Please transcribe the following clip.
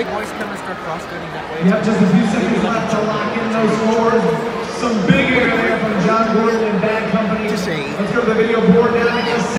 big boys kind of start cross-cutting that way. Yep, just a few seconds left to lock in those scores. Some big air there from John Gordon and Bad Company. Just say, let's go to the video board now.